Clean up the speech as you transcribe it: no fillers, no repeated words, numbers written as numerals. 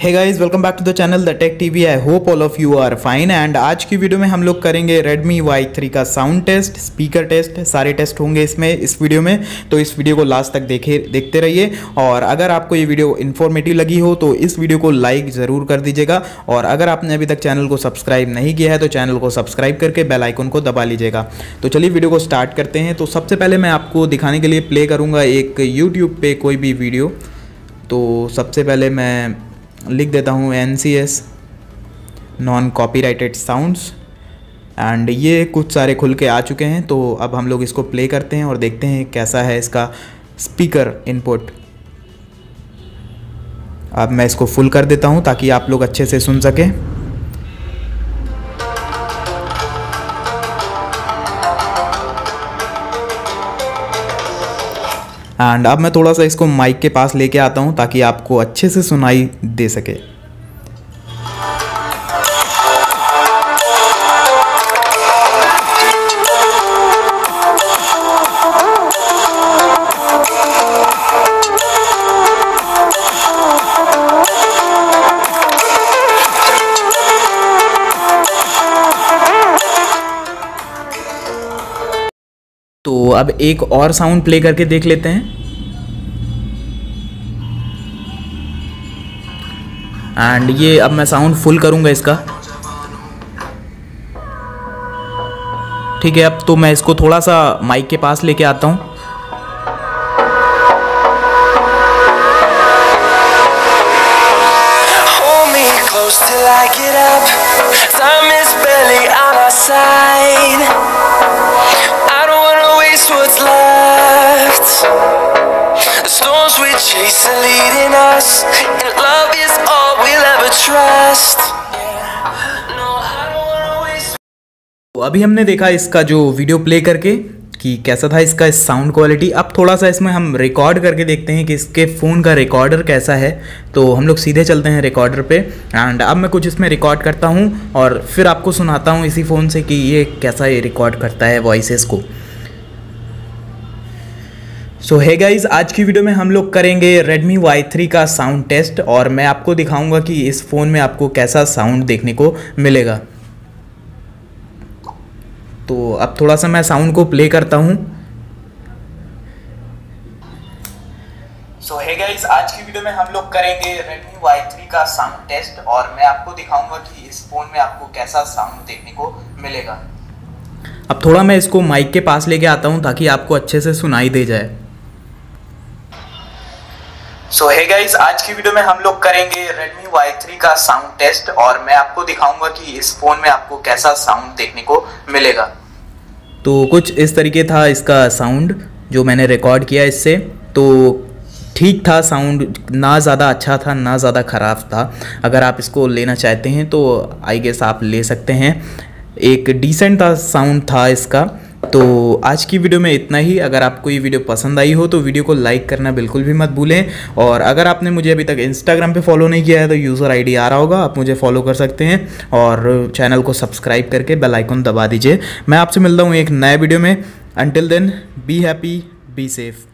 Hey guys, welcome back to the channel the tech TV. I hope all of you are fine. And आज की video में हम लोग करेंगे Redmi Y3 का साउंड टेस्ट, स्पीकर टेस्ट, सारे test होंगे इसमें इस वीडियो में। तो इस वीडियो को लास्ट तक देखते रहिए। और अगर आपको ये वीडियो इन्फॉर्मेटिव लगी हो तो इस वीडियो को लाइक ज़रूर कर दीजिएगा। और अगर आपने अभी तक चैनल को सब्सक्राइब नहीं किया है तो चैनल को सब्सक्राइब करके बेल आइकन को दबा लीजिएगा। तो चलिए वीडियो को स्टार्ट करते हैं। तो सबसे पहले मैं आपको दिखाने के लिए प्ले करूँगा एक यूट्यूब पे कोई भी वीडियो। तो सबसे पहले मैं लिख देता हूँ NCS non copyrighted sounds, and ये कुछ सारे खुल के आ चुके हैं। तो अब हम लोग इसको प्ले करते हैं और देखते हैं कैसा है इसका स्पीकर इनपुट। अब मैं इसको फुल कर देता हूँ ताकि आप लोग अच्छे से सुन सकें। एंड अब मैं थोड़ा सा इसको माइक के पास लेके आता हूँ ताकि आपको अच्छे से सुनाई दे सके। तो अब एक और साउंड प्ले करके देख लेते हैं। एंड ये अब मैं साउंड फुल करूंगा इसका। ठीक है, अब तो मैं इसको थोड़ा सा माइक के पास लेके आता हूं। What's left? The storms we chase are leading us, and love is all we'll ever trust. तो अभी हमने देखा इसका जो वीडियो प्ले करके कि कैसा था इसका साउंड क्वालिटी। अब थोड़ा सा इसमें हम रिकॉर्ड करके देखते हैं कि इसके फ़ोन का रिकॉर्डर कैसा है। तो हम लोग सीधे चलते हैं रिकॉर्डर पे। एंड अब मैं कुछ इसमें रिकॉर्ड करता हूँ और फिर आपको सुनाता हूँ इसी फ़ोन से कि ये कैसा ये रिकॉर्ड करता है वॉइसेस को। सो हे गाइज, आज की वीडियो में हम लोग करेंगे Redmi Y3 का साउंड टेस्ट और मैं आपको दिखाऊंगा कि इस फ़ोन में आपको कैसा साउंड देखने को मिलेगा। तो अब थोड़ा सा मैं साउंड को प्ले करता हूँ। सो हे गाइज, आज की वीडियो में हम लोग करेंगे Redmi Y3 का साउंड टेस्ट और मैं आपको दिखाऊंगा कि इस फ़ोन में आपको कैसा साउंड देखने को मिलेगा। अब थोड़ा मैं इसको माइक के पास लेके आता हूँ ताकि आपको अच्छे से सुनाई दे जाए। सो हे गाइज, आज की वीडियो में हम लोग करेंगे Redmi Y3 का साउंड टेस्ट और मैं आपको दिखाऊंगा कि इस फ़ोन में आपको कैसा साउंड देखने को मिलेगा। तो कुछ इस तरीके था इसका साउंड जो मैंने रिकॉर्ड किया इससे। तो ठीक था साउंड, ना ज़्यादा अच्छा था ना ज़्यादा ख़राब था। अगर आप इसको लेना चाहते हैं तो आई गेस आप ले सकते हैं। एक डिसेंट साउंड था इसका। तो आज की वीडियो में इतना ही। अगर आपको ये वीडियो पसंद आई हो तो वीडियो को लाइक करना बिल्कुल भी मत भूलें। और अगर आपने मुझे अभी तक इंस्टाग्राम पे फॉलो नहीं किया है तो यूज़र आईडी आ रहा होगा, आप मुझे फॉलो कर सकते हैं और चैनल को सब्सक्राइब करके बेल आइकन दबा दीजिए। मैं आपसे मिलता हूँ एक नए वीडियो में। Until then, be happy, be safe.